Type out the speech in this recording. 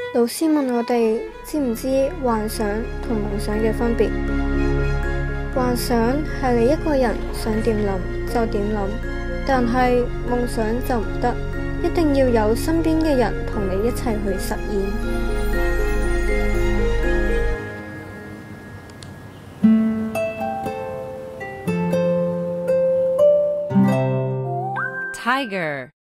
老師問我哋知唔知幻想同夢想嘅分別？幻想係你一個人想點諗就點諗，但係夢想就唔得，一定要有身邊嘅人同你一齊去實現。 Tiger